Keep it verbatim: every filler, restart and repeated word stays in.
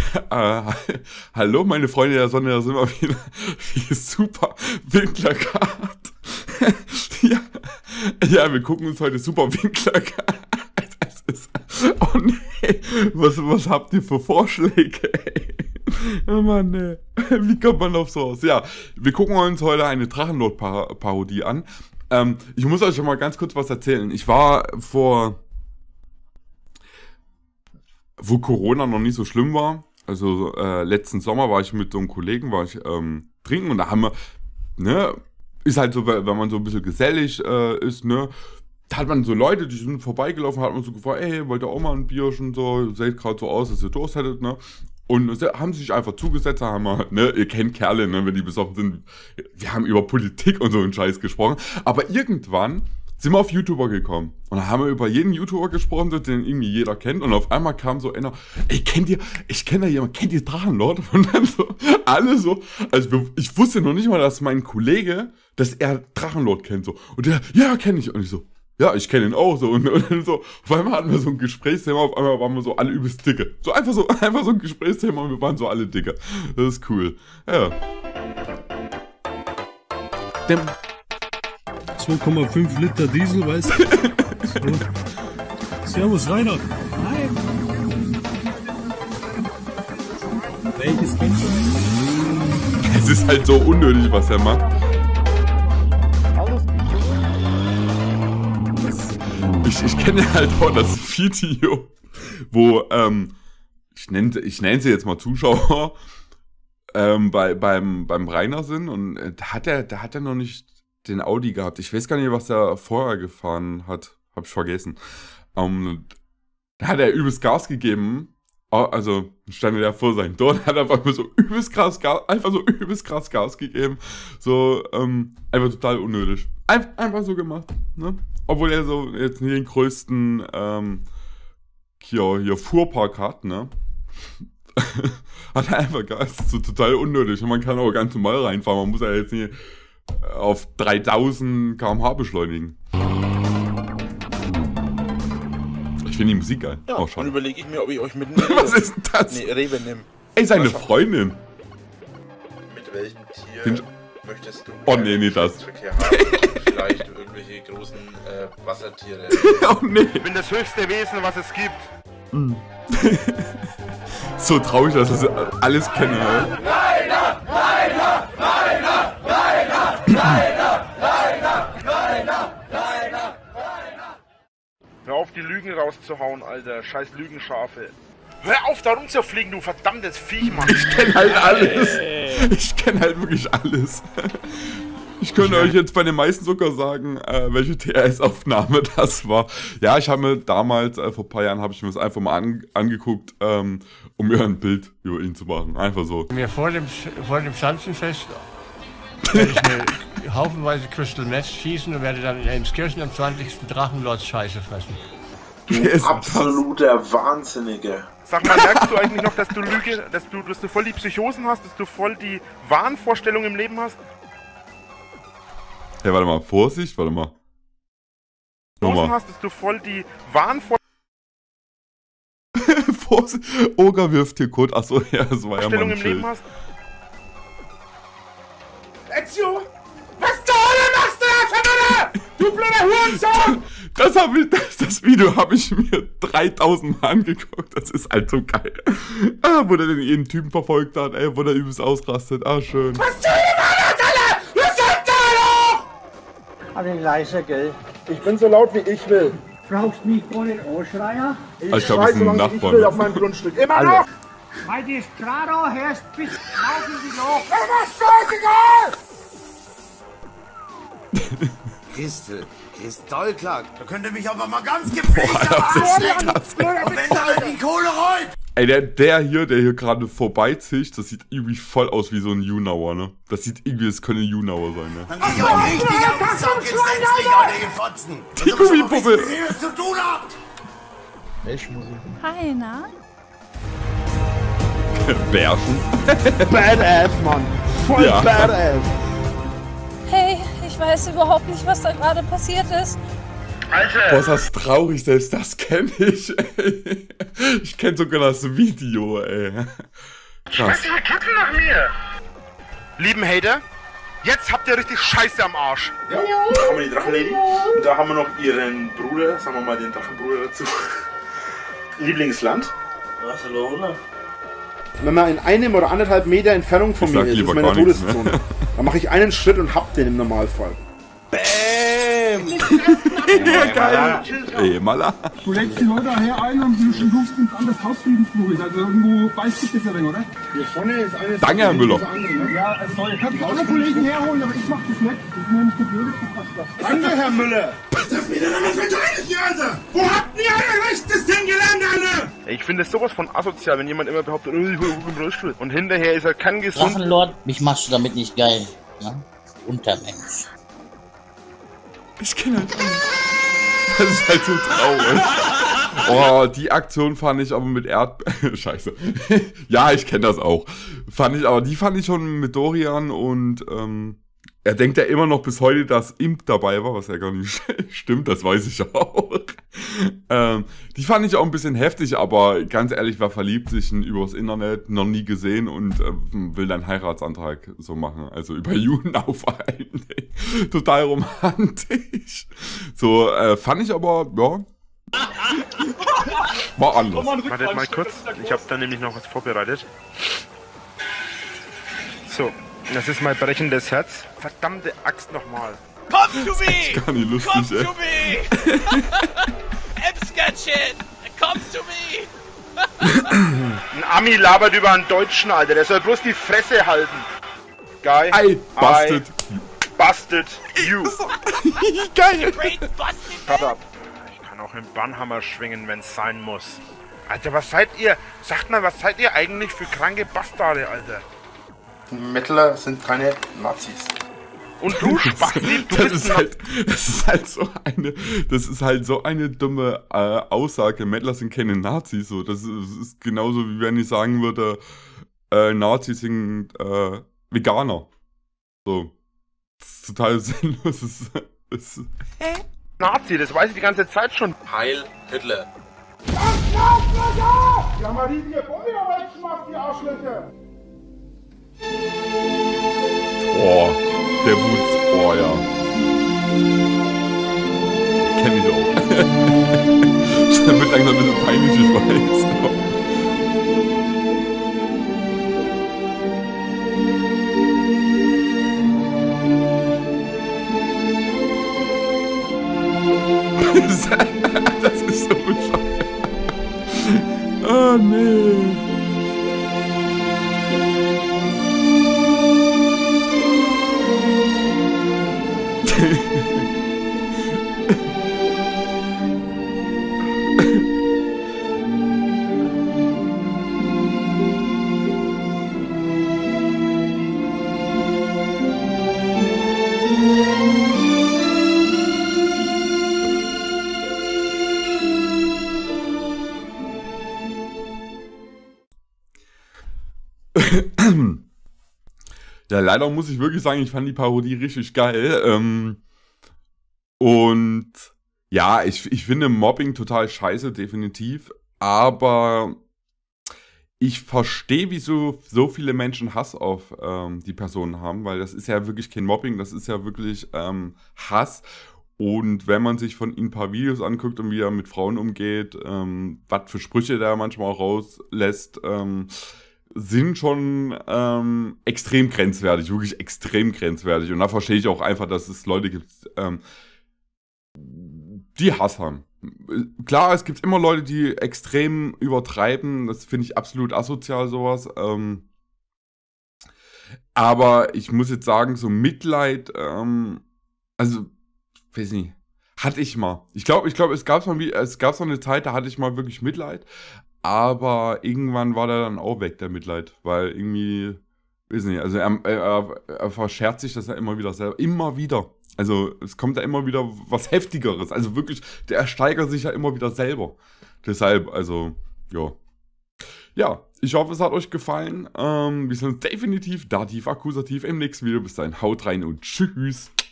Äh, hallo, meine Freunde der Sonne, da sind wir wieder. Wie super Winklercard. ja, ja, wir gucken uns heute super Winklercard. Das ist. Oh nee, was, was habt ihr für Vorschläge, ey? Oh Mann, ey. Wie kommt man auf sowas? Ja, wir gucken uns heute eine Drachenlord-Parodie an. Ähm, ich muss euch schon mal ganz kurz was erzählen. Ich war vor. Wo Corona noch nicht so schlimm war, also äh, letzten Sommer war ich mit so einem Kollegen, war ich ähm, trinken und da haben wir, ne, ist halt so, wenn man so ein bisschen gesellig äh, ist, ne, da hat man so Leute, die sind vorbeigelaufen, hat man so gefragt, ey, wollt ihr auch mal ein Bierchen, so, seht gerade so aus, dass ihr Durst hättet, ne, und sie haben sich einfach zugesetzt, haben wir, ne, ihr kennt Kerle, ne, wenn die besoffen sind, wir haben über Politik und so einen Scheiß gesprochen, aber irgendwann sind wir auf YouTuber gekommen. Und da haben wir über jeden YouTuber gesprochen, den irgendwie jeder kennt. Und auf einmal kam so einer, ey, kennt ihr, ich kenne da jemanden, kennt ihr Drachenlord? Und dann so, alle so, also ich wusste noch nicht mal, dass mein Kollege, dass er Drachenlord kennt, so. Und der, ja, kenne ich. Und ich so, ja, ich kenne ihn auch, so. Und, und dann so, auf einmal hatten wir so ein Gesprächsthema, auf einmal waren wir so alle übelst dicke. So einfach so, einfach so ein Gesprächsthema und wir waren so alle dicke. Das ist cool. Ja. Dem zwei Komma fünf Liter Diesel, weißt du? So. Servus, Reinhard. Nein. Welches kennst du? Es ist halt so unnötig, was er macht. Ich, ich kenne halt auch das Video, wo, ähm, ich nenne ich nenn sie jetzt mal Zuschauer, ähm, bei, beim, beim Rainer sind und äh, da hat er, da hat er noch nicht den Audi gehabt. Ich weiß gar nicht, was er vorher gefahren hat. Hab ich vergessen. Um, da hat er übelst Gas gegeben. Also stand er vor seinem Tor und hat einfach so übelst krass Gas, einfach so übelst krass Gas gegeben. So, ähm, einfach total unnötig. Einf einfach so gemacht, ne? Obwohl er so jetzt nicht den größten, ähm, hier, hier Fuhrpark hat, ne? Hat er einfach Gas. So total unnötig. Und man kann auch ganz normal reinfahren. Man muss ja jetzt nicht auf dreitausend Kilometer pro Stunde beschleunigen. Ich finde die Musik geil. Ja, auch schon. Dann überlege ich mir, ob ich euch mitnehme. Was ist denn das? Nee, Rewe nimm. Ey, seine Freundin. Mit welchem Tier Den möchtest du oh nee, nee, das. Verkehr haben? Vielleicht irgendwelche großen äh, Wassertiere. Oh nee. Ich bin das höchste Wesen, was es gibt. Mm. So traurig, dass ich das alles kenne. Rainer! Rainer! Rainer! Rainer! Rainer! Rainer! Rainer! Rainer! Hör auf, die Lügen rauszuhauen, Alter. Scheiß Lügenschafe. Hör auf, da rumzufliegen, du verdammtes Viech, Mann. Ich kenne halt alles. Ich kenne halt wirklich alles. Ich könnte euch jetzt bei den meisten sogar sagen, äh, welche T R S-Aufnahme das war. Ja, ich habe mir damals, äh, vor ein paar Jahren, habe ich mir das einfach mal an, angeguckt, ähm, um mir ein Bild über ihn zu machen. Einfach so. Mir vor dem, vor dem Schanzenfest werde ich eine haufenweise Crystal Meth schießen und werde dann in Elmskirchen am zwanzigsten Drachenlords Scheiße fressen. Du absoluter Wahnsinnige. Sag mal, merkst du eigentlich noch, dass du Lüge, dass du, dass du voll die Psychosen hast, dass du voll die Wahnvorstellung im Leben hast? Hey, warte mal, Vorsicht, warte mal. Nochmal. Hast, dass du voll die Wahnvorstellung Vorsicht, Oger wirft hier Code. Achso, ja, das war ja mal ein im Schild. Leben hast? Ezio! Was zur Hölle machst du da, Vermöller? Du blöder Hurensohn! Das, hab ich, das, das Video habe ich mir dreitausend Mal angeguckt. Das ist halt so geil. Ah, wo der den jeden Typen verfolgt hat, ey, wo der übelst ausrastet. Ah, schön. Was zur Hölle war das, Alter? Was sagt da noch? Aber den leiser, gell? Ich bin so laut, wie ich will. Brauchst mich vor den Ohrschreier? Ich, also ich glaube, schrei es so sind lange, wie ich Nachbarn. will auf meinem Grundstück. Immer Alle. noch! Weil die Strado herrscht bis auf in die Loch. Das ist scheißegal! Christel, Kristallklar, da könnt ihr mich aber mal ganz gepflegt Boah, das ist krass. Und wenn da halt die Kohle rollt! Ey, der, der hier, der hier gerade vorbeizieht, das sieht irgendwie voll aus wie so ein Junauer, ne? Das sieht irgendwie, das könnte ein Junauer sein, ne? Dann geh ich euch richtig auf den Sack, jetzt setzt dich an, ihr Gefotzen! Die Gummipuppe! Was ihr zu tun habt! Welche Musik? Hi, na? Bärchen. Badass, Mann! Voll Ja. badass! Hey, ich weiß überhaupt nicht, was da gerade passiert ist. Alter! Boah, ist das traurig, selbst das kenne ich, ey. Ich kenne sogar das Video, ey. Krass. Die kacken nach mir! Lieben Hater, jetzt habt ihr richtig Scheiße am Arsch. Ja, da haben wir die Drachenlady. Und da haben wir noch ihren Bruder, sagen wir mal den Drachenbruder dazu. Lieblingsland? Barcelona. Wenn man in einem oder anderthalb Meter Entfernung von Ich mir sag ist, lieber ist meine gar nichts, Todeszone. Dann mache ich einen Schritt und hab den im Normalfall. Ja, geil. Ey, Mala. Du legst die Leute daher ein und du rufst uns an das Hausfriedensbuch. Also irgendwo beißt sich das ja oder? Hier vorne ist eine. Danke, Herr Müller. Ja, es soll. Kannst du andere Kollegen herholen, aber ich mach das nicht. Das ist mir nicht geblödet. Danke, Herr Müller! Was verteidigt ihr, Alter? Wo habt ihr alle Rechtssystem gelernt, Alter? Ich finde es sowas von asozial, wenn jemand immer behauptet, oh, ich will im Rollstuhl. Und hinterher ist er kein gesund. Drachenlord, mich machst du damit nicht geil. Ne? Untermensch. Ich kenne halt alle. Das ist halt so traurig. Oh, die Aktion fand ich aber mit Erd... Scheiße. Ja, ich kenne das auch. Fand ich, aber die fand ich schon mit Dorian und ähm, er denkt ja immer noch bis heute, dass Imp dabei war, was ja gar nicht stimmt, das weiß ich auch. ähm, die fand ich auch ein bisschen heftig, aber ganz ehrlich, wer verliebt sich übers Internet, noch nie gesehen und äh, will dann Heiratsantrag so machen, also über Judenauferhalten. Total romantisch. So, äh, fand ich aber, ja, war anders. Wartet mal kurz, ich habe da nämlich noch was vorbereitet. So, das ist mein brechendes Herz. Verdammte Axt nochmal. Come to me! Das ist gar nicht lustig, Come ey. to me! Epskatchin! Come to me! Ein Ami labert über einen Deutschen, Alter. Der soll bloß die Fresse halten. Guy. Ey, busted. Busted you. Geil. Great busted! Shut up. Ich kann auch im Bannhammer schwingen, wenn's sein muss. Alter, was seid ihr? Sagt mal, was seid ihr eigentlich für kranke Bastarde, Alter? Metaller sind keine Nazis. Und du, Spasti, du Das bist ist, ein halt, das ist halt so eine, das ist halt so eine dumme äh, Aussage. Mettler sind keine Nazis, so. Das ist, das ist genauso wie wenn ich sagen würde, äh, Nazis sind äh, Veganer. So. Das ist total sinnlos. Das ist, das ist, Nazi, das weiß ich die ganze Zeit schon. Heil Hitler. Die haben eine riesige Bombe weggeschmackt, die Arschlöcher. oh, der Wutz, oh ja. Kenn ich auch. Das wird langsam ein bisschen peinlich, ich weiß. Das ist so bescheuert. Oh nee. Ja, leider muss ich wirklich sagen, ich fand die Parodie richtig geil. Ähm, und ja, ich, ich finde Mobbing total scheiße, definitiv. Aber ich verstehe, wieso so viele Menschen Hass auf ähm, die Personen haben, weil das ist ja wirklich kein Mobbing, das ist ja wirklich ähm, Hass. Und wenn man sich von ihm ein paar Videos anguckt und wie er mit Frauen umgeht, ähm, was für Sprüche der manchmal auch rauslässt, ähm, sind schon ähm, extrem grenzwertig, wirklich extrem grenzwertig. Und da verstehe ich auch einfach, dass es Leute gibt, ähm, die Hass haben. Klar, es gibt immer Leute, die extrem übertreiben. Das finde ich absolut asozial, sowas. Ähm, aber ich muss jetzt sagen, so Mitleid, ähm, also, weiß nicht, hatte ich mal. Ich glaube, ich glaube, es gab mal, es gab so eine Zeit, da hatte ich mal wirklich Mitleid. Aber irgendwann war der dann auch weg, der Mitleid. Weil irgendwie, weiß nicht, also er, er, er verscherzt sich das ja immer wieder selber. Immer wieder. Also es kommt da immer wieder was Heftigeres. Also wirklich, der steigert sich ja immer wieder selber. Deshalb, also, ja. Ja, ich hoffe, es hat euch gefallen. Ähm, wir sind definitiv Dativ, Akkusativ im nächsten Video. Bis dahin, haut rein und tschüss.